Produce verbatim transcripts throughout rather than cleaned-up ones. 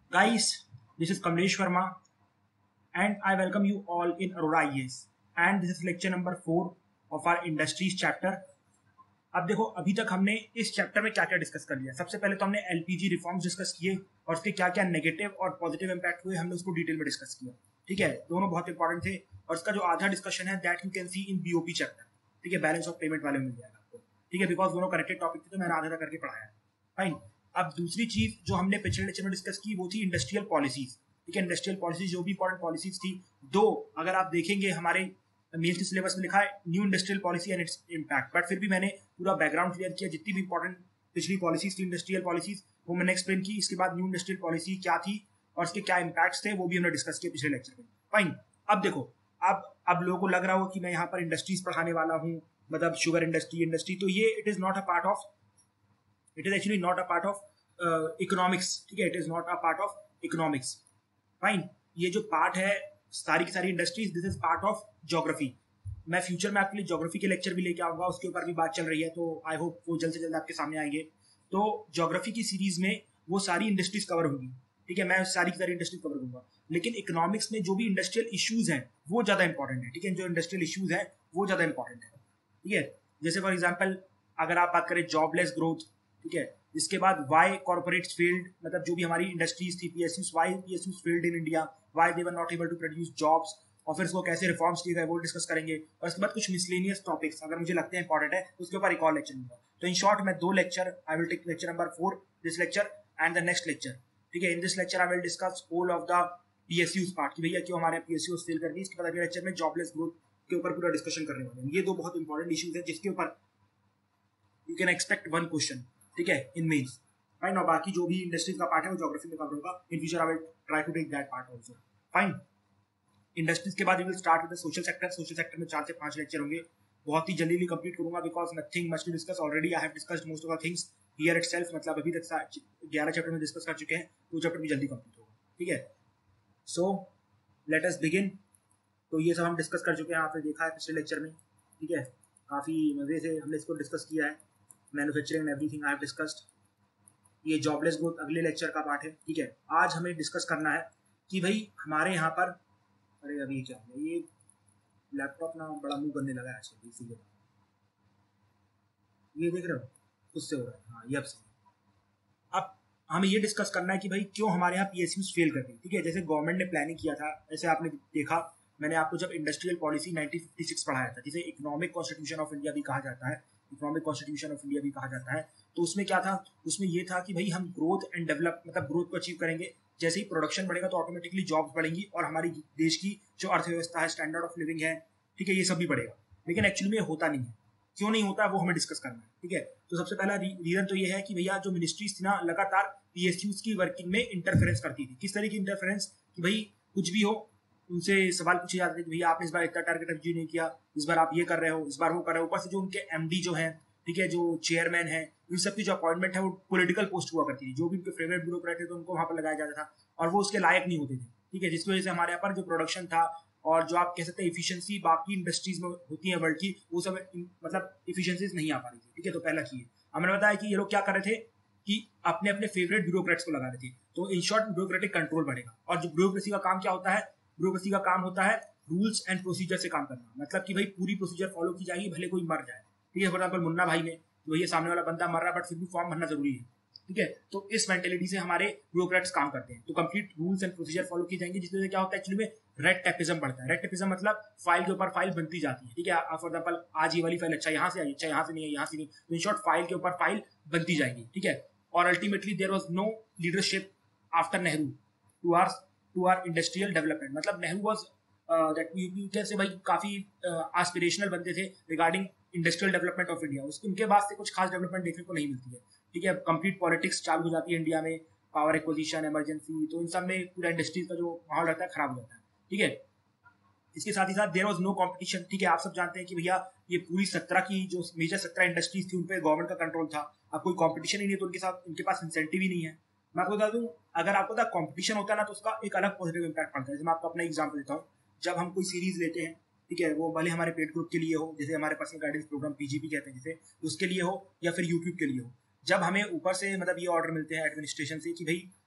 Guys, this is Kamlesh Verma and I welcome you all in Aurora I A S and this is lecture number four of our industries chapter. अब देखो अभी तक हमने इस chapter में क्या क्या डिस्कस कर लिया। सबसे पहले तो हमने एलपीजी रिफॉर्म्स डिस्कस किए और उसके क्या क्या नेगेटिव और पॉजिटिव इंपैक्ट हुए हमने उसको डिटेल में डिस्कस किया। ठीक है, दोनों बहुत इंपॉर्टेंट थे और इसका जो आधा डिस्कशन है that you can see in BOP chapter. ठीक है, बैलेंस ऑफ पेमेंट वाले में मिल जाएगा आपको। ठीक है, बिकॉज दोनों कनेक्टेड टॉपिक थे तो मैंने आधा आधा करके पढ़ाया। फाइन, अब दूसरी चीज जो हमने पिछले लेक्चर में डिस्कस की वो थी इंडस्ट्रियल पॉलिसीज। ठीक है, इंडस्ट्रियल पॉलिसीज जो भी इंपॉर्टेंट पॉलिसीज थी, दो अगर आप देखेंगे हमारे मेंस के सिलेबस में लिखा है new industrial policy and its impact, but फिर भी मैंने पूरा बैकग्राउंड क्लियर किया। जितनी भी इंपॉर्टेंट पिछली पॉलिसीज थी इंडस्ट्रियल पॉलिसीज वो मैंने एक्सप्लेन की। इसके बाद न्यू इंडस्ट्रियल पॉलिसी क्या थी और इसके क्या इम्पैक्ट्स थे वो भी हमने डिस्कस किए पिछले लेक्चर में। फाइन, अब देखो अब अब लोगों को लग रहा हो कि मैं यहाँ पर इंडस्ट्रीज पढ़ाने वाला हूँ, मतलब शुगर इंडस्ट्री इंडस्ट्री तो ये it is not a part of it is actually not a part of economics. ठीक है, it is not a part of economics. Fine, ये जो पार्ट है सारी की सारी industries this is part of geography. मैं फ्यूचर में आपके लिए ज्योग्राफी के लेक्चर भी लेके आऊंगा, उसके ऊपर भी बात चल रही है तो आई होप वो जल्द से जल्द आपके सामने आएंगे। तो ज्योग्राफी की सीरीज में वो सारी इंडस्ट्रीज कवर होगी। ठीक है, मैं सारी की सारी इंडस्ट्रीज कवर करूंगा, लेकिन इकोनॉमिक्स में जो भी इंडस्ट्रियल इश्यूज हैं वो ज्यादा इंपॉर्टेंट है। ठीक है, जो इंडस्ट्रियल इश्यूज हैं वो ज्यादा इंपॉर्टेंट है। ठीक है, जैसे फॉर एग्जाम्पल अगर आप बात करें जॉबलेस ग्रोथ, ठीक है, इसके बाद वाई कॉर्पोरेट्स फेल्ड, मतलब जो भी हमारी इंडस्ट्रीज थी PSUs, why PSUs failed in India, why they were not able to produce jobs, और फिर इसको कैसे रिफॉर्म्स किए गए वो डिस्कस करेंगे। और इसके बाद कुछ मिसलेनियस टॉपिक्स अगर मुझे लगते हैं इंपॉर्टेंट है तो उसके ऊपर एक और लेक्चर दूंगा। तो इन शॉर्ट मैं दो lecture I will take lecture number four this lecture and the next lecture. ठीक है, in this lecture I will discuss all of the PSUs part कि भैया क्यों हमारे पीएसयूज फेल कर गई। इसके बाद अगले लेक्चर में जॉबलेस ग्रोथ के ऊपर पूरा डिस्कशन करने वाले हैं। ये दो बहुत इंपॉर्टेंट इश्यूज है जिसके ऊपर you can expect one question. ठीक है, इन मेंस। फाइन, और बाकी जो भी इंडस्ट्रीज का पार्ट है वो ज्योग्राफी में कवर होगा। In future I will try to take that part also. Fine, industries के बाद we will start with the social sector. Social sector में चार से पांच लेक्चर होंगे, बहुत ही जल्दी कंप्लीट करूंगा because nothing much to discuss. Already I have discussed most of the things here itself, मतलब अभी तक ग्यारह चैप्टर में डिस्कस कर चुके हैं तो चैप्टर भी जल्दी कंप्लीट होगा। ठीक है, सो लेट अस बिगिन। तो ये सब हम डिस्कस कर चुके हैं, आपने देखा है पिछले लेक्चर में। ठीक है, काफ़ी मज़े से हमने इसको डिस्कस किया है। Manufacturing everything I have discussed. ये जॉबलेस ग्रोथ अगले लेक्चर का पार्ट है। ठीक है, आज हमें डिस्कस करना है कि भाई हमारे यहाँ पर, अरे अभी क्या है ये लैपटॉप ना बड़ा मुंह करने लगा है आजकल, इसीलिए ये देख रहे हो उससे हो रहा है। हाँ, ये अब सही। अब हमें ये डिस्कस करना है कि भाई क्यों हमारे यहाँ पीएसयूज फेल कर गई। ठीक है, जैसे गवर्नमेंट ने प्लानिंग किया था, जैसे आपने देखा मैंने आपको जब industrial policy nineteen fifty six पढ़ाया था, जिसे इकोनॉमिक कॉन्स्टिट्यूशन ऑफ इंडिया भी कहा जाता है, इकोनॉमिक कॉन्स्टिट्यूशन ऑफ इंडिया भी कहा जाता है। तो उसमें क्या था, उसमें ये था कि भाई हम ग्रोथ एंड डेवलप, मतलब ग्रोथ को अचीव करेंगे। जैसे ही प्रोडक्शन बढ़ेगा तो ऑटोमेटिकली जॉब्स बढ़ेंगी और हमारी देश की जो अर्थव्यवस्था है, स्टैंडर्ड ऑफ लिविंग है, ठीक है, ये सब भी बढ़ेगा। लेकिन एक्चुअली में होता नहीं है। क्यों नहीं होता वो हमें डिस्कस करना है। ठीक है, तो सबसे पहला रीजन तो ये है कि भैया जो मिनिस्ट्रीज थी ना लगातार पीएसयूज की वर्किंग में इंटरफेरेंस करती थी। किस तरह की इंटरफेरेंस कि भाई कुछ भी हो उनसे सवाल पूछे जाते थे कि भैया आपने इस बार इतना टारगेट अचीव नहीं किया, इस बार आप ये कर रहे हो, इस बार वो कर रहे हो। ऊपर से जो उनके एमडी जो है, ठीक है, जो चेयरमैन है, इन सब की जो अपॉइंटमेंट है वो पॉलिटिकल पोस्ट हुआ करती थी। जो भी उनके फेवरेट ब्यूरोक्रेट थे तो उनको वहां पर लगाया जाता था और वो उसके लायक नहीं होते थे। ठीक है, जिसकी वजह से हमारे यहाँ पर जो प्रोडक्शन था और जो आप कह सकते हैं इफिशियंसी बाकी इंडस्ट्रीज में होती है वर्ल्ड की, वो सब मतलब इफिशियंसीज नहीं आ पा रही थी। ठीक है, तो पहला चीज हमने बताया कि ये लोग क्या कर रहे थे कि अपने अपने फेवरेट ब्यूरोक्रेट्स को लगा रहे थे। तो इन शॉर्ट ब्यूरोक्रेटिक कंट्रोल बढ़ेगा। और जो ब्यूरोक्रेसी का काम क्या होता है, ब्यूरोक्रेसी का काम होता है रूल्स एंड प्रोसीजर से काम करना। मतलब कि भाई पूरी प्रोसीजर फॉलो की जाएगी भले कोई मर जाए। ठीक है, फॉर एग्जाम्पल मुन्ना भाई में तो भैया सामने वाला बंदा मर रहा है बट फिर भी फॉर्म भरना जरूरी है। ठीक है, तो इस मेंटेलिटी से हमारे ब्यूरोक्रेट्स काम करते हैं। तो complete rules and procedure follow की जाएंगी, जिससे से क्या होता है एक्चुअली में रेड टेपिज्म बढ़ता है। रेड टेपिज्म मतलब फाइल के ऊपर फाइल बनती जाती है। ठीक है, फॉर एग्जाम्पल आज ये वाली फाइल अच्छा यहाँ से आई, अच्छा यहाँ से नहीं है, यहाँ से नहीं, तो इन शॉर्ट फाइल के ऊपर फाइल बनती जाएगी। ठीक है, और ultimately there was no leadership after Nehru to our to our industrial development. मतलब Nehru was that you can say भाई काफी एस्पिरेशनल बनते थे regarding industrial development of India. उनके बाद से कुछ खास डेवलपमेंट देखने को नहीं मिलती है। ठीक है, कंप्लीट पॉलिटिक्स चालू हो जाती है इंडिया में, पावर एक्विजिशन, इमरजेंसी, तो इन सब में पूरा इंडस्ट्रीज का जो माहौल रहता है खराब हो जाता है। ठीक है, इसके साथ ही साथ देयर वाज नो कंपटीशन। ठीक है, आप सब जानते हैं कि भैया ये पूरी सत्रह की जो मेजर सत्रह इंडस्ट्रीज थी उन पे गवर्नमेंट का कंट्रोल था। अब कोई कंपटीशन ही नहीं है तो उनके साथ उनके पास इंसेंटिव ही नहीं है। मैं आपको बता दूं, अगर आपको पता कंपटीशन होता है ना तो उसका एक अलग पॉजिटिव इंपैक्ट पड़ता है। जैसे मैं आपको अपना एग्जाम्पल देता हूँ, जब हम कोई सीरीज लेते हैं, ठीक है, वो भले हमारे पेड ग्रुप के लिए हो, जैसे हमारे पर्सनल गाइडेंस प्रोग्राम पीजीपी कहते हैं जिसे, उसके लिए हो या फिर यूट्यूब के लिए हो, जब हमें ऊपर से मतलब ये ऑर्डर मिलते हैं एडमिनिस्ट्रेशन से कि भाई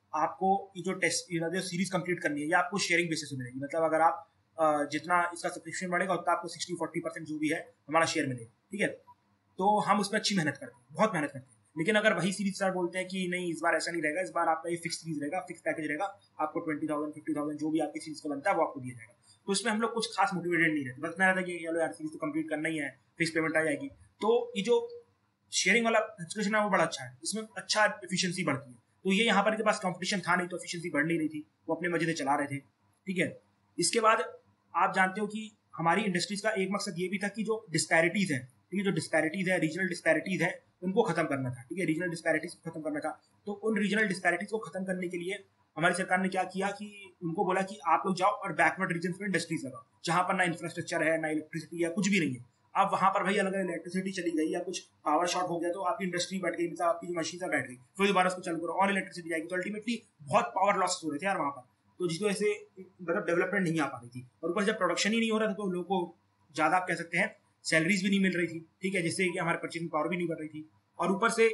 आपको ये जो टेस्ट जो सीरीज कंप्लीट करनी है ये आपको शेयरिंग बेसिस पे मिलेगी। मतलब अगर आप अ, जितना इसका सब्सक्रिप्शन बढ़ेगा उतना आपको सिक्सटी फोर्टी परसेंट जो भी है हमारा शेयर मिलेगा, ठीक है। तो हम उसमें अच्छी मेहनत करते हैं, बहुत मेहनत करते हैं। लेकिन अगर वही सीरीज सर बोलते हैं कि नहीं इस बार ऐसा नहीं रहेगा, इस बार आपका ये फिक्स सीरीज रहेगा, फिक्स पैकेज रहेगा, आपको ट्वेंटी थाउजेंड फिफ्टी थाउजेंड जो भी आपकी सीरीज को बनता है वो आपको दिया जाएगा, तो इसमें हम लोग कुछ खास मोटिवेटेड नहीं रहते। बस मैं रहता कि चलो यार सीरीज तो कंप्लीट करना ही है, फिक्स पेमेंट आ जाएगी। तो ये जो शेयरिंग वाला सब्सक्रिप्शन है वो बड़ा अच्छा है, इसमें अच्छा एफिशिएंसी बढ़ती है। तो ये यहाँ पर के पास कंपटीशन था नहीं तो एफिशिएंसी बढ़ नहीं रही थी, वो अपने मजे से चला रहे थे, ठीक है। इसके बाद आप जानते हो कि हमारी इंडस्ट्रीज का एक मकसद ये भी था कि जो डिस्पैरिटीज है, ठीक है, जो डिस्पैरिटीज है, रीजनल डिस्पैरिटीज है, उनको खत्म करना था, ठीक है, रीजनल डिस्पैरिटीज को खत्म करना था। तो उन रीजनल डिस्पैरिटीज को खत्म करने के लिए हमारी सरकार ने क्या किया कि उनको बोला कि आप लोग जाओ और बैकवर्ड रीजन में इंडस्ट्रीज लगाओ, जहां पर ना इंफ्रास्ट्रक्चर है, ना इलेक्ट्रिसिटी है, कुछ भी नहीं है। अब वहां पर भाई अलग अलग इलेक्ट्रिसिटी चली गई या कुछ पावर शॉर्ट हो गया तो आपकी इंडस्ट्री बैठ गई, मतलब आपकी जो मशीन बैठ गई, फिर दोबारा उसको चालू करो और इलेक्ट्रिसिटी जाएगी, तो अल्टीमेटली बहुत पावर लॉस हो रहे थे यार वहां पर। तो जिस वजह से मतलब डेवलपमेंट नहीं आ पा रही थी, और ऊपर जब प्रोडक्शन ही नहीं हो रहा था तो लोगों को ज्यादा आप कह सकते हैं सैलरीज भी नहीं मिल रही थी, ठीक है, जिससे कि हमारे परचेसिंग पावर भी नहीं बढ़ रही थी। और ऊपर से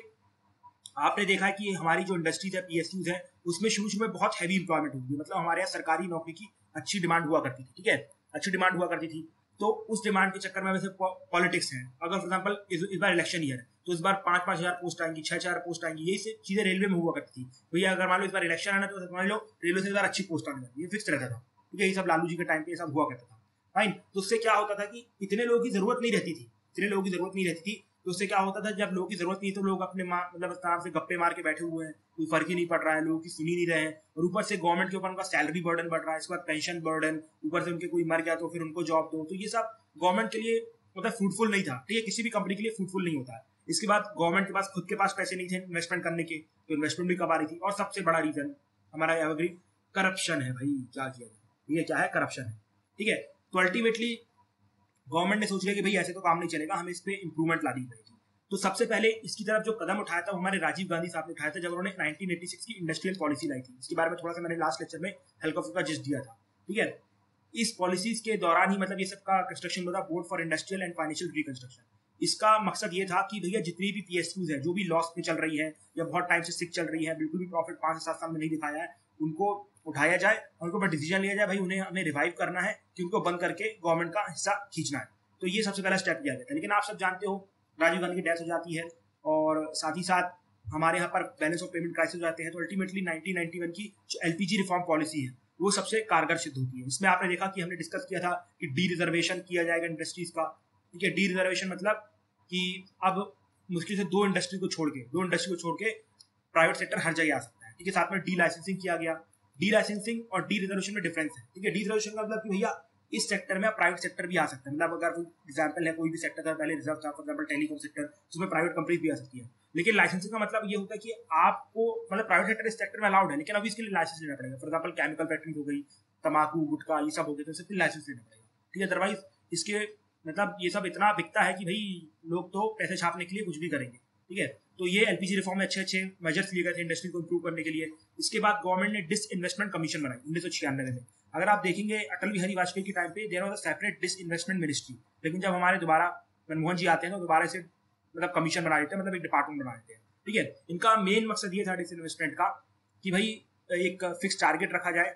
आपने देखा है कि हमारी जो इंडस्ट्रीज है, पीएसयूज है, उसमें शुरू शुरू में बहुत हैवी इंप्लॉयमेंट होगी, मतलब हमारे यहाँ सरकारी नौकरी की अच्छी डिमांड हुआ करती थी, ठीक है, अच्छी डिमांड हुआ करती थी। तो उस डिमांड के चक्कर में वैसे पॉलिटिक्स है, अगर फॉर एग्जाम्पल इस, इस बार इलेक्शन ईयर है तो इस बार पांच पांच हजार पोस्ट आएंगी, छह हजार पोस्ट आएंगी, यही चीजें रेलवे में हुआ करती थी। भैया अगर मान लो इस बार इलेक्शन आना तो मान लो रेलवे से इस बार अच्छी पोस्ट आने वाली, ये फिक्स रहता था, ठीक है, ये सब लालू जी के टाइम पे ये सब हुआ करता था, फाइन। तो उससे क्या होता था कि इतने लोगों की जरूरत नहीं रहती थी, इतने लोगों की जरूरत नहीं रहती थी। तो उससे क्या होता था, जब लोगों की जरूरत नहीं तो लोग अपने मतलब आराम से गप्पे मार के बैठे हुए हैं, कोई फर्क ही नहीं पड़ रहा है, लोगों की सुनी नहीं रहे हैं, और ऊपर से गवर्नमेंट के ऊपर उनका सैलरी बर्डन बढ़ रहा है, इसके बाद पेंशन बर्डन, ऊपर से उनके कोई मर गया तो फिर उनको जॉब दो, तो ये सब गवर्नमेंट के लिए मतलब फ्रूटफुल नहीं था, ठीक है, किसी भी कंपनी के लिए फ्रूटफुल नहीं होता है। इसके बाद गवर्नमेंट के पास खुद के पास पैसे नहीं थे इन्वेस्टमेंट करने के, तो इन्वेस्टमेंट भी कब आ रही थी। और सबसे बड़ा रीजन हमारा एवरग्रीन करप्शन है भाई, क्या किया जाए, ये क्या है, करप्शन है, ठीक है। तो अल्टीमेटली गवर्नमेंट ने सोच लिया कि भाई ऐसे तो काम नहीं चलेगा, हमें इस पे इंप्रूवमेंट लानी पड़ेगी। तो सबसे पहले इसकी तरफ जो कदम उठाया था वो हमारे राजीव गांधी साहब ने उठाया था, जब उन्होंने नाइनटीन एटी सिक्स की इंडस्ट्रियल पॉलिसी लाई थी। इसके बारे में थोड़ा सा मैंने लास्ट लेक्चर में हल्का फुल्का जिस्ट दिया था, ठीक है। इस पॉलिसीज के दौरान ही मतलब ये सबका कंस्ट्रक्शन हुआ था, board for industrial and financial reconstruction. इसका मकसद ये था कि भैया जितनी भी पीएसयूज है जो भी लॉस में चल रही है या बहुत टाइम से सिक चल रही है, बिल्कुल भी प्रॉफिट पांच से सात साल में नहीं दिखाया है, उनको उठाया जाए और उनके ऊपर डिसीजन लिया जाए, भाई उन्हें हमें रिवाइव करना है कि उनको बंद करके गवर्नमेंट का हिस्सा खींचना है। तो ये सबसे पहला स्टेप लिया गया था। लेकिन आप सब जानते हो राजीव गांधी की डेथ हो जाती है और साथ ही साथ हमारे यहाँ पर बैलेंस ऑफ पेमेंट क्राइसिस हो जाते हैं। तो अल्टीमेटली नाइनटीन नाइंटी वन की जो एलपीजी रिफॉर्म पॉलिसी है वो सबसे कारगर सिद्ध होती है। इसमें आपने देखा कि हमने डिस्कस किया था कि डी रिजर्वेशन किया जाएगा इंडस्ट्रीज का, ठीक है। डी रिजर्वेशन मतलब कि अब मुश्किल से दो इंडस्ट्री को छोड़ के दो इंडस्ट्री को छोड़ के प्राइवेट सेक्टर हर जगह आ सकता है, ठीक है। साथ में डी लाइसेंसिंग किया गया। डी लाइसेंसिंग और डी रिजर्वेशन में डिफरेंस है, ठीक है। डी रिजर्वेशन का मतलब कि भैया इस सेक्टर में प्राइवेट सेक्टर भी आ सकता है, मतलब अगर कोई एग्जाम्पल है कोई भी सेक्टर था पहले रिजर्व था, फॉर एग्जाम्पल टेलीकॉम सेक्टर, उसमें प्राइवेट कंपनीज भी आ सकती है। लेकिन लाइसेंसिंग का मतलब ये होता है कि आपको मतलब प्राइवेट सेक्टर इस सेक्टर में अलाउड है, लेकिन अभी इसके लिए लाइसेंस लेना पड़ेगा। फॉर एग्जाम्पल केमिकल फैक्ट्री हो गई, तम्बाकू गुटखा ये सब हो गए, तो इसके लिए लाइसेंस लेना पड़ेगा, ठीक है। अदरवाइज इसके मतलब ये सब इतना बिकता है कि भाई लोग तो पैसे छापने के लिए कुछ भी करेंगे, ठीक है। तो ये एलपीजी रिफॉर्म में अच्छे अच्छे मेजर्स लिए गए थे इंडस्ट्री को इंप्रूव करने के लिए। इसके बाद गवर्नमेंट ने डिसइन्वेस्टमेंट कमीशन बनाई उन्नीस सौ छियानवे में। अगर आप देखेंगे अटल बिहारी वाजपेयी के टाइम पे there was a separate disinvestment ministry, लेकिन जब हमारे दोबारा मनमोहन जी आते हैं तो दोबारा से मतलब कमीशन बना देते हैं, मतलब एक डिपार्टमेंट बना देते हैं, ठीक है। इनका मेन मकसद ये था डिसइन्वेस्टमेंट का कि भाई एक फिक्स टारगेट रखा जाए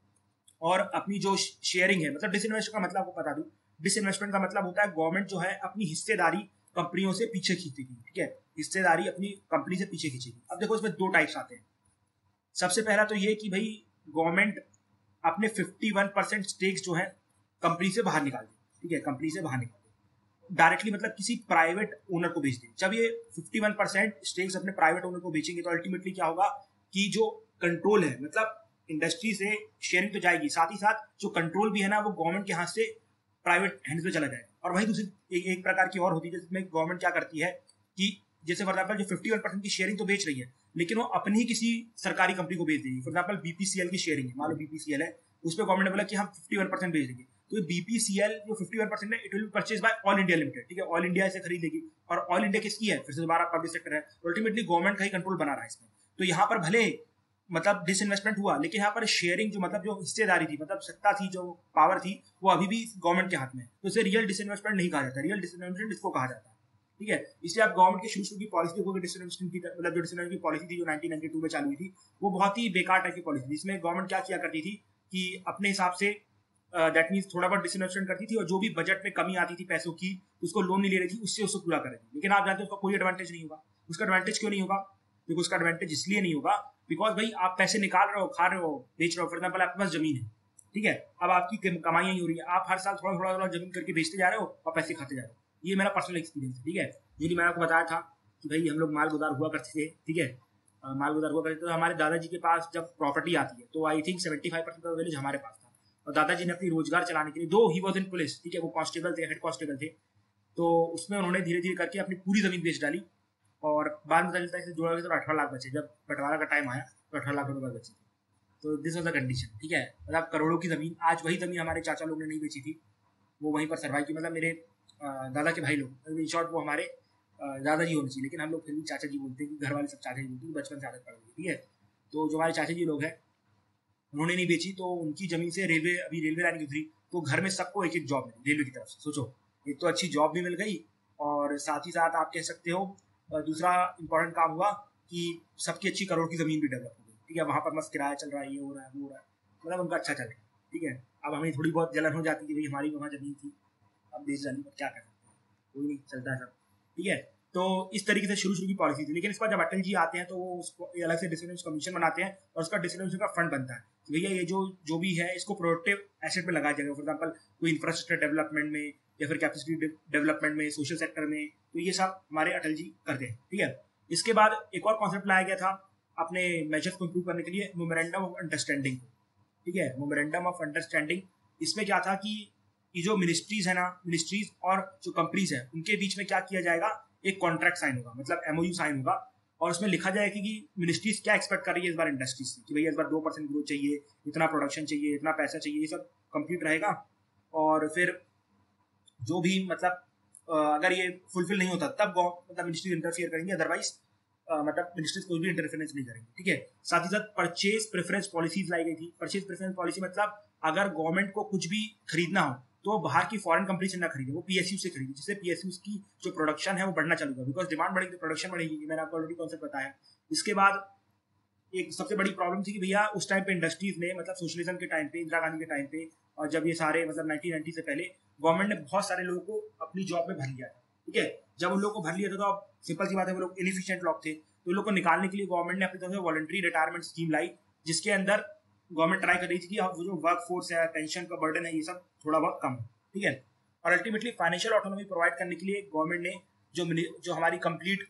और अपनी जो शेयरिंग है, मतलब डिसइन्वेस्टमेंट का मतलब आपको बता दूं, डिसइन्वेस्टमेंट का मतलब होता है गवर्नमेंट जो है अपनी हिस्सेदारी कंपनियों से पीछे खींचेगी, ठीक है, हिस्सेदारी अपनी कंपनी से पीछे खींचेगी। अब देखो इसमें दो टाइप्स आते हैं। सबसे पहला तो ये कि भाई गवर्नमेंट अपने इक्यावन परसेंट स्टेक्स जो है कंपनी से बाहर निकाल दे, ठीक है, कंपनी से बाहर निकाल दे डायरेक्टली, मतलब किसी प्राइवेट ओनर को बेच दे। जब ये इक्यावन परसेंट स्टेक्स अपने प्राइवेट ओनर को बेचेंगे तो अल्टीमेटली क्या होगा कि जो कंट्रोल है, मतलब इंडस्ट्री से शेयरिंग तो जाएगी, साथ ही साथ जो कंट्रोल भी है ना वो गवर्नमेंट के हाथ से प्राइवेट हैंड्स में चला जाएगा। और वही दूसरी एक, एक प्रकार की और होती है जिसमें गवर्नमेंट क्या करती है कि जैसे फॉर एग्जाम्पल जो इक्यावन परसेंट की शेयरिंग तो बेच रही है लेकिन वो अपनी ही किसी सरकारी कंपनी को बेच देगी। फॉर एग्जाम्पल बीपीसीएल की शेयरिंग है, मान लो बीपीसीएल है, उस पर गवर्नमेंट ने बोला कि हम इक्यावन परसेंट बेच देंगे, तो बीपीसीएल जो इक्यावन परसेंट है it will be purchase by all India limited, ठीक है, ऑल इंडिया इसे खरीद लेगी। और ऑल इंडिया किसकी है, फिर से दोबारा पब्लिक सेक्टर है, अल्टीमेटली गवर्नमेंट का ही कंट्रोल बना रहा है इसमें। तो यहाँ पर भले मतलब डिसइन्वेस्टमेंट हुआ लेकिन यहाँ पर शेयरिंग जो मतलब जो हिस्सेदारी थी, मतलब सत्ता थी, जो पावर थी, वो अभी भी गवर्नमेंट के हाथ में है। तो इसे रियल डिसइन्वेस्टमेंट नहीं कहा जाता, रियल डिसइन्वेस्टमेंट इसको कहा जाता है, ठीक है। इसलिए आप गवर्नमेंट की शुरू शुरू की पॉलिसी देखोगे डिसइन्वेस्टमेंट की, मतलब जो डिसइन्वेस्टमेंट की पॉलिसी थी जो नाइनटीन नाइंटी टू में चालू हुई थी, वो बहुत ही बेकार टाइप की पॉलिसी थी। इसमें गवर्नमेंट क्या किया करती थी कि अपने हिसाब से दैट मीन्स थोड़ा बहुत डिसइन्वेस्टमेंट करती थी, और जो भी बजट में कमी आती थी पैसों की, उसको लोन नहीं ले रही थी, उससे उसको पूरा कर रही थी। लेकिन आप जानते हो उसका कोई एडवांटेज नहीं होगा। उसका एडवांटेज क्यों नहीं होगा? देखो उसका एडवांटेज इसलिए नहीं होगा बिकॉज भाई आप पैसे निकाल रहे हो, खा रहे हो, बेच रहे हो। फॉर एग्जाम्पल आपके पास जमीन है, ठीक है, अब आपकी कमाई नहीं हो रही है, आप हर साल थोड़ा थोड़ा थोड़ा जमीन करके बेचते जा रहे हो और पैसे खाते जा रहे हो। ये मेरा पर्सनल एक्सपीरियंस है, ठीक है। जो मैंने आपको बताया था कि भाई हम लोग मालगुजार हुआ करते थे, ठीक है, मालगुजार हुआ करते थे। तो हमारे दादाजी के पास जब प्रॉपर्टी आती है तो I think seventy five percent का विलेज हमारे पास था, और दादाजी ने अपनी रोजगार चलाने के लिए, दो ही वॉज इन पुलिस, ठीक है, वो कांस्टेबल थे, हेड कांस्टेबल थे, तो उसमें उन्होंने धीरे धीरे करके अपनी पूरी जमीन बेच डाली, और बाद में पता चलता है जोड़ा गया तो अठारह लाख बचे। जब बंटवारा का टाइम आया तो अठारह लाख रुपए बचे थे। तो दिस वाज द कंडीशन, ठीक है। मतलब करोड़ों की जमीन, आज वही जमीन हमारे चाचा लोग ने नहीं बेची थी, वो वहीं पर सर्वाइव की, मतलब मेरे दादा के भाई लोग, इन शॉर्ट वो हमारे दादाजी होने चाहिए, लेकिन हम लोग फिर भी चाचा जी बोलते हैं, कि घर वाले सब चाचा जी बोलते हैं, बचपन से आदत पड़ गई, ठीक है। तो जो हमारे चाचा जी लोग हैं उन्होंने नहीं बेची, तो उनकी जमीन से रेलवे, अभी रेलवे लाइन गुजरी तो घर में सबको एक एक जॉब मिली रेलवे की तरफ से। सोचो, एक तो अच्छी जॉब भी मिल गई, और साथ ही साथ आप कह सकते हो दूसरा इंपॉर्टेंट काम हुआ कि सबकी अच्छी करोड़ की जमीन भी डेवलप हो गई, ठीक है। वहाँ पर मस्त किराया चल रहा है, ये हो रहा है, वो हो रहा है, मतलब उनका अच्छा चल रहा है, ठीक है। अब हमें थोड़ी बहुत जलन हो जाती है कि भाई हमारी वहाँ जमीन थी, अब देश जाने पर क्या कर सकते हैं, कोई नहीं, चलता है सब, ठीक है। तो इस तरीके से शुरू शुरू की पॉलिसी थी। लेकिन इस पर जब अटल जी आते हैं तो वो उसको अलग से डिसइन्वेस्टमेंट कमीशन बनाते हैं, और उसका डिसइन्वेस्टमेंट का फंड बनता है कि भैया ये जो जो भी है इसको प्रोडक्टिव एसेट में लगाया जाएगा। फॉर एग्जाम्पल कोई इंफ्रास्ट्रक्चर डेवलपमेंट में, या फिर कैपेसिटी डेवलपमेंट में, सोशल सेक्टर में, तो ये सब हमारे अटल जी करते हैं, ठीक है। इसके बाद एक और कॉन्सेप्ट लाया गया था अपने मेजर्स को इम्प्रूव करने के लिए, मेमोरेंडम ऑफ अंडरस्टैंडिंग, ठीक है, मेमोरेंडम ऑफ अंडरस्टैंडिंग। इसमें क्या था कि ये जो मिनिस्ट्रीज है ना, मिनिस्ट्रीज और जो कंपनीज है उनके बीच में क्या किया जाएगा, एक कॉन्ट्रैक्ट साइन होगा, मतलब एमओयू साइन होगा, और उसमें लिखा जाएगा कि, कि मिनिस्ट्रीज क्या एक्सपेक्ट कर रही है इस बार इंडस्ट्रीज से, कि भैया इस बार दो परसेंट ग्रोथ चाहिए, इतना प्रोडक्शन चाहिए, इतना पैसा चाहिए, ये सब कंप्लीट रहेगा। और फिर जो भी मतलब अगर ये फुलफिल नहीं होता तब मतलब मिनिस्ट्री इंटरफियर करेंगे, अदरवाइज मतलब मिनिस्ट्रीज कोई भी इंटरफेरेंस नहीं करेंगे, ठीक है। साथ ही साथ परचेज प्रेफरेंस पॉलिसीज लाई गई थी। परचेज प्रेफरेंस पॉलिसी मतलब अगर गवर्नमेंट को कुछ भी खरीदना हो तो बाहर की फॉरेन कंपनी से ना खरीदे, वो पीएसयू से खरीदे, जिससे पीएसयू की जो प्रोडक्शन है वो बढ़ना चालू होगा, बिकॉज डिमांड बढ़ेगी तो प्रोडक्शन बढ़ेगी। मैंने आपको ऑलरेडी कॉन्सेप्ट बताया। इसके बाद एक सबसे बड़ी प्रॉब्लम थी कि भैया उस टाइम पे इंडस्ट्रीज ने, मतलब सोशलिज्म के टाइम पे, इंदिरा गांधी के टाइम पे, और जब ये सारे मतलब नाइनटीन नाइंटी से पहले गवर्नमेंट ने बहुत सारे लोगों को अपनी जॉब में भर लिया था, ठीक है। जब उन लोगों को भर लिया था तो अब सिंपल सी बात है, वो लोग इनएफिशिएंट लोग थे, तो उन लोग को निकालने के लिए गवर्नमेंट ने अपनी तरफ से वॉलंटरी रिटायरमेंट स्कीम लाई, जिसके अंदर गवर्नमेंट ट्राई कर रही थी कि अब जो वर्क फोर्स है, पेंशन का बर्डन है, ये सब थोड़ा बहुत कम हो, ठीक है। और अल्टीमेटली फाइनेंशियल ऑटोनॉमी प्रोवाइड करने के लिए गवर्नमेंट ने जो जो हमारी कंप्लीट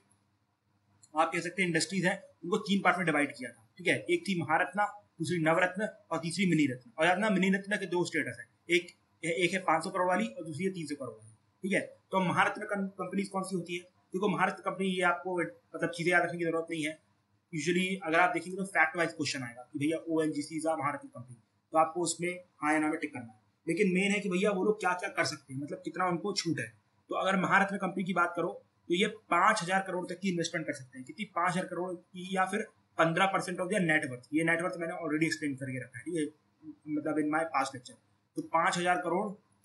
आप कह सकते हैं इंडस्ट्रीज हैं उनको तीन पार्ट में डिवाइड किया था, ठीक है। एक थी महारत्ना, दूसरी नवरत्न और तीसरी मिनी रत्न। और याद ना मिनी रत्न के दो स्टेटस है, एक एक है पाँच सौ करोड़ वाली और दूसरी है तीन सौ करोड़ वाली, ठीक है। तो महारत्न कंपनीज कौन सी होती है? देखो महारत्न कंपनी, ये आपको मतलब चीजें याद रखने की जरूरत नहीं है। यूजुअली अगर आप देखेंगे तो फैक्ट वाइज क्वेश्चन आएगा कि भैया ओ एन जी सी महारत्न कंपनी, तो आपको उसमें हाँ या ना में टिक करना है। लेकिन मेन है कि भैया वो लोग क्या क्या कर सकते हैं, मतलब कितना उनको छूट है। तो अगर महारत्न कंपनी की बात करो तो ये पांच हजार करोड़ तक की इन्वेस्टमेंट कर सकते हैं। कितनी? पांच हजार करोड़ की, या फिर पंद्रह परसेंट ऑफ दियर नेटवर्थ। ये नेटवर्थ मैंने ऑलरेडी एक्सप्लेन करके रखा है, ठीक है, मतलब इन माय पास्ट लेक्चर। तो पांच हजार करोड़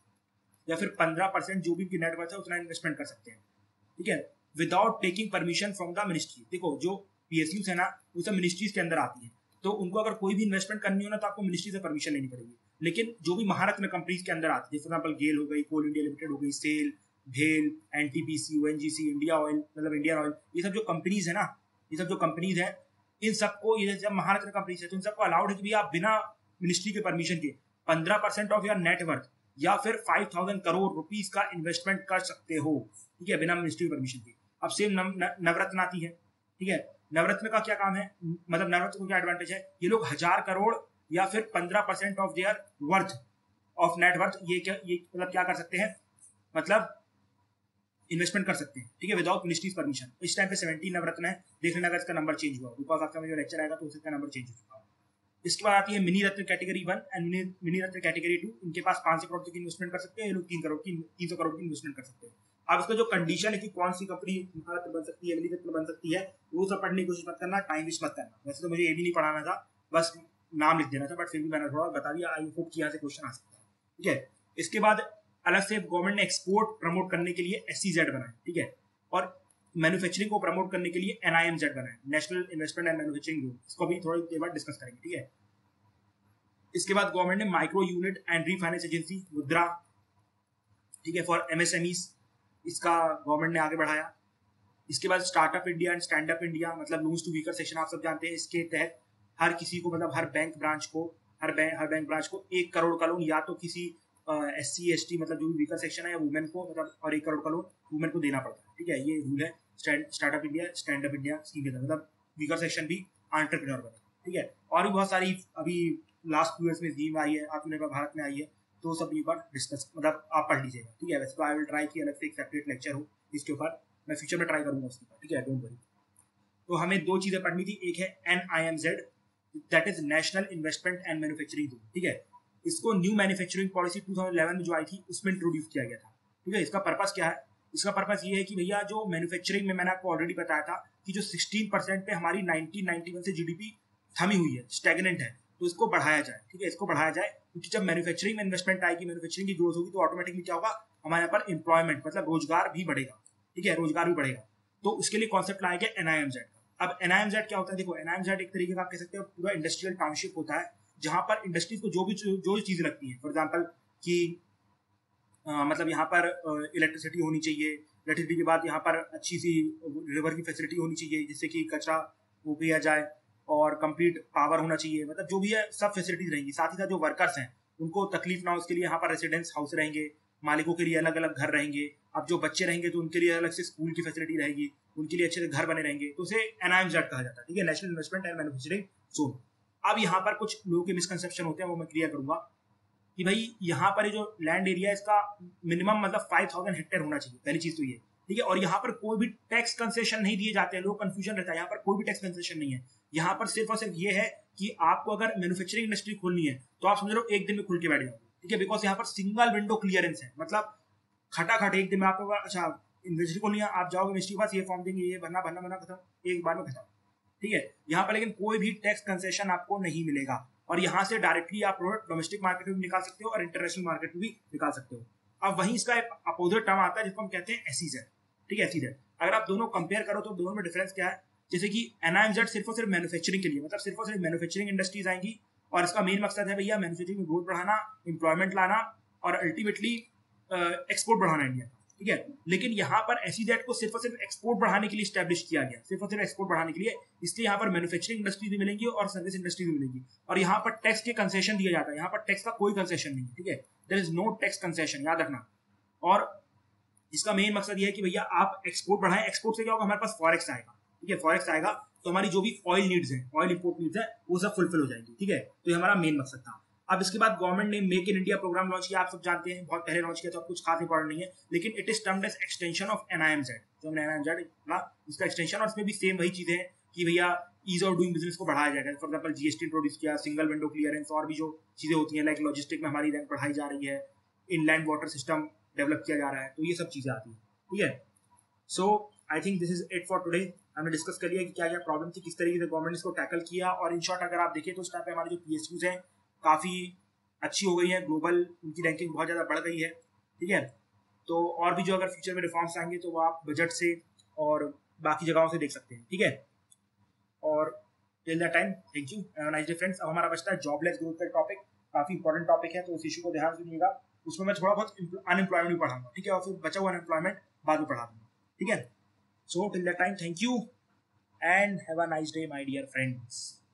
या फिर पंद्रह परसेंट जो भी नेटवर्थ है उतना इन्वेस्टमेंट कर सकते हैं, ठीक है, without taking permission from the ministry. देखो जो पीएसयूज है ना वो सब मिनिस्ट्रीज के अंदर आती है, तो उनको अगर कोई भी इन्वेस्टमेंट करनी हो ना तो आपको मिनिस्ट्री से परमिशन लेनी पड़ेगी। लेकिन जो भी महारत्न कंपनीज के अंदर आती है, फॉर एग्जाम्पल गेल हो गई, कोल इंडिया लिमिटेड हो गई, सेल, भेल, एनटीपीसी, ओएनजीसी, इंडिया ऑयल, मतलब इंडियन ऑयल, ये सब जो कंपनीज है ना, ये सब जो कंपनीज है, इन सबको, ये जब महारत्न कंपनीज है तो इन सबको अलाउड है कि आप बिना मिनिस्ट्री के परमिशन के पंद्रह परसेंट ऑफ योर नेटवर्थ या फिर फाइव थाउजेंड करोड़ रुपीज का इन्वेस्टमेंट कर सकते हो, ठीक है, बिना मिनिस्ट्री परमिशन के। अब सेम नवरत्न आती है, ठीक है। नवरत्न का क्या काम है, मतलब नवरत्न को क्या एडवांटेज है, ये लोग हजार करोड़ या फिर पंद्रह percent of their worth of net worth, ये क्या, ये मतलब क्या कर सकते हैं, मतलब इन्वेस्टमेंट कर सकते हैं, ठीक है, विदाउट मिनिस्ट्रीज परमिशन। इस टाइम पे सेवेंटीन नवरत्न है, देख लेना अगर इसका नंबर चेंज हुआ, बिकॉज आपका जो लेक्चर आएगा तो उसका नंबर चेंज हो चुका है। इसके बाद आती है mini ratna category one and mini ratna category two. इनके पास पांच सौ करोड़ तक इन्वेस्टमेंट कर सकते हैं, ये लोग तीन करोड़ की तीन सौ करोड़ की इन्वेस्टमेंट कर सकते हैं। अब इसका जो कंडीशन है कि कौन सी कंपनी महारत्न बन सकती है, मिनी रत्न बन सकती है, वो सब पढ़ने की कोशिश मत करना, टाइम वेस्ट मत करना। वैसे तो मुझे ये भी नहीं पढ़ाना था, बस नाम लिख देना था, बट फिर भी मैंने थोड़ा बता दिया। आई होप कि यहाँ से क्वेश्चन आ सकता है, ठीक है। इसके बाद अलग से गवर्नमेंट ने एक्सपोर्ट प्रमोट करने के लिए एस सी जेड बनाया, ठीक है। और मैन्युफैक्चरिंग को प्रमोट करने के लिए एन आई एम जेड बनाया, national investment and manufacturing group. इसको भी थोड़ी देर बाद डिस्कस करेंगे, ठीक है। इसके बाद गवर्नमेंट ने micro unit and refinance agency Mudra, ठीक है, फॉर एमएसएमईज, इसका गवर्नमेंट ने आगे बढ़ाया। इसके बाद startup India and stand up India, मतलब लोन्स टू वीकर सेक्शन, आप सब जानते हैं। इसके तहत हर किसी को, मतलब हर बैंक ब्रांच को, हर बैंक हर बैंक ब्रांच को एक करोड़ का लोन या तो किसी एस सी एस टी, मतलब जो भी वीकर सेक्शन है, या वुमेन को, मतलब और एक करोड़ का लोन वुमेन को देना पड़ता है, ठीक है। ये रूल है startup India stand up India scheme के तहत, मतलब वीकर सेक्शन भी एंटरप्रेन्योर बने, ठीक है। और भी बहुत सारी अभी लास्ट टू ईयर्स में स्कीम आई है, आत्मनिर्भर भारत में आई है, तो सब एक बार डिस्कस, मतलब आप पढ़ लीजिएगा, ठीक है। वैसे तो आई विल ट्राई कि अलग से एक सेपरेट लेक्चर हो इसके ऊपर, मैं फ्यूचर में ट्राई करूंगा उसके ऊपर, ठीक है, डोंट वरी। तो हमें दो चीजें पढ़नी थी, एक है N I M Z, that is national investment and manufacturing group, ठीक है। इसको new manufacturing policy two thousand eleven में जो आई थी उसमें इंट्रोड्यूस किया गया था, ठीक है। इसका पर्पस क्या है? इसका पर्पस ये है कि भैया जो मैन्युफैक्चरिंग में मैंने आपको ऑलरेडी बताया था कि जो सिक्सटीन परसेंट पे हमारी नाइनटीन नाइंटी वन से जीडीपी थमी हुई है, स्टैग्नेंट है, तो इसको बढ़ाया जाए, ठीक है। इसको बढ़ाया जाए क्योंकि जब मैन्युफैक्चरिंग में इन्वेस्टमेंट आएगी, मैन्युफैक्चरिंग की ग्रोथ होगी, तो ऑटोमेटिकली क्या होगा, हमारे यहाँ पर एम्प्लॉयमेंट, मतलब रोजगार भी बढ़ेगा, ठीक है, रोजगार भी बढ़ेगा। तो उसके लिए कॉन्सेप्ट लाया गया एन आई एम जेड का। अब एन आई एम जेड क्या होता है? देखो, एन आई एम जेड एक तरीके का आप कह सकते हो पूरा इंडस्ट्रियल टाउनशिप होता है, जहां पर इंडस्ट्रीज को जो भी जो चीजें लगती है, फॉर एग्जाम्पल कि आ, मतलब यहाँ पर इलेक्ट्रिसिटी होनी चाहिए, इलेक्ट्रिसिटी के बाद यहाँ पर अच्छी सी रिवर की फैसिलिटी होनी चाहिए जिससे कि कचरा वो किया जाए, और कंप्लीट पावर होना चाहिए, मतलब जो भी है सब फैसिलिटीज रहेंगी। साथ ही साथ जो वर्कर्स हैं उनको तकलीफ ना हो, उसके लिए यहाँ पर रेसिडेंस हाउस रहेंगे, मालिकों के लिए अलग अलग घर रहेंगे। अब जो बच्चे रहेंगे तो उनके लिए अलग से स्कूल की फैसिलिटी रहेगी, उनके लिए अच्छे से घर बने रहेंगे, तो उसे एन आई एम जेड कहा जाता है, ठीक है, national investment and manufacturing zone. अब यहाँ पर कुछ लोगों के मिसकंसेप्शन होते हैं, वो मैं क्लियर करूंगा कि भाई यहाँ पर जो लैंड एरिया है इसका मिनिमम मतलब फाइव थाउजेंड हेक्टेयर होना चाहिए, पहली चीज तो ये, ठीक है। और यहाँ पर कोई भी टैक्स कंसेशन नहीं दिए जाते हैं, लोग कंफ्यूजन रहता है, यहाँ पर कोई भी टैक्स कंसेशन नहीं है। यहाँ पर सिर्फ और सिर्फ ये है कि आपको अगर मैन्युफैक्चरिंग इंडस्ट्री खोलनी है तो आप समझ लो एक दिन में खुल के बैठ जाओगे, ठीक है, बिकॉज यहाँ पर सिंगल विंडो क्लियरेंस है, मतलब खटाखट एक दिन में आपको, अच्छा इंडस्ट्री खोलनी है, आप जाओगे मिनिस्ट्री के पास, ये फॉर्म देंगे, ये भरना भरना भरना खत्म, एक बार में खत्म, ठीक है। यहाँ पर लेकिन कोई भी टैक्स कंसेशन आपको नहीं मिलेगा, और यहाँ से डायरेक्टली आप प्रोडक्ट डोमेस्टिक मार्केट में भी निकाल सकते हो और इंटरनेशनल मार्केट में भी निकाल सकते हो। अब वहीं इसका एक अपोजिट टर्म आता है जिसको हम कहते हैं एसईजेड, ठीक है, एसईजेड। अगर आप दोनों कंपेयर करो तो दोनों में डिफरेंस क्या है? जैसे कि एन आई एम जेड सिर्फ और सिर्फ मैन्युफैक्चरिंग के लिए, मतलब सिर्फ और सिर्फ मैन्युफैक्चरिंग इंडस्ट्रीज आएंगी, और इसका मेन मकसद है भैया मैन्युफैक्चरिंग में ग्रोथ बढ़ाना, एम्प्लॉयमेंट लाना, और अल्टीमेटली एक्सपोर्ट बढ़ाना इंडिया, ठीक है। लेकिन यहाँ पर एसईजेड को सिर्फ और सिर्फ एक्सपोर्ट बढ़ाने के लिए स्टैब्लिश किया गया, सिर्फ और सिर्फ एक्सपोर्ट बढ़ाने के लिए, इसलिए यहाँ पर मैन्युफैक्चरिंग इंडस्ट्री भी मिलेंगी और सर्विस इंडस्ट्री भी मिलेगी, और यहाँ पर टैक्स के कंसेशन दिया जाता है, यहाँ पर टैक्स का कोई कंसेशन नहीं है, ठीक है, there is no tax concession, याद रखना। और इसका मेन मकसद ये है कि भैया आप एक्सपोर्ट बढ़ाएं, एक्सपोर्ट से क्या होगा, हमारे पास फॉरेक्स आएगा, ठीक है, फॉरेक्स आएगा तो हमारी जो भी ऑयल नीड्स है, ऑयल इंपोर्ट नीड्स है, वो सब फुलफिल हो जाएंगी, ठीक है। तो ये हमारा मेन मकसद था। अब इसके बाद गवर्नमेंट ने make in India program launch किया, आप सब जानते हैं, बहुत पहले लॉन्च किया, तो अब कुछ खास इंपॉर्टेंट नहीं है, लेकिन it is termed as extension of N I M Z, जो हमने एन आई एम जेड ना इसका एक्सटेंशन, और इसमें भी सेम वही चीजें हैं कि भैया ईज ऑफ डूइंग बिजनेस को बढ़ाया जाएगा। फॉर एग्जाम्पल जीएसटी इंट्रोड्यूस किया, सिंगल विंडो क्लियरेंस, और भी जो चीजें होती हैं लाइक लॉजिस्टिक में हमारी रैंक बढ़ाई जा रही है, इनलैंड वाटर सिस्टम डेवलप किया जा रहा है, तो ये सब चीजें आती हैं, ठीक है। So I think this is it for today. हमने डिस्कस कर लिया कि क्या क्या प्रॉब्लम थी, किस तरीके से गवर्नमेंट ने इसको टैकल किया, और इन शॉर्ट अगर आप देखें तो इस टाइम पे हमारी जो पीएसयूज हैं काफ़ी अच्छी हो गई है, ग्लोबल उनकी रैंकिंग बहुत ज़्यादा बढ़ गई है, ठीक है। तो और भी जो अगर फ्यूचर में रिफॉर्म्स आएंगे तो वो आप बजट से और बाकी जगहों से देख सकते हैं, ठीक है। और till that time thank you, have a nice day friends. अब हमारा बचता है जॉबलेस ग्रोथ का टॉपिक, काफ़ी इंपॉर्टेंट टॉपिक है, तो उस इशू को ध्यान सुनिएगा। उसमें मैं थोड़ा बहुत अनएम्प्लॉयमेंट भी पढ़ाऊंगा, ठीक है, और फिर बचा हुआ अनएम्प्लॉयमेंट बाद में पढ़ा दूंगा, ठीक है। So till that time, thank you and have a nice day, my dear friends.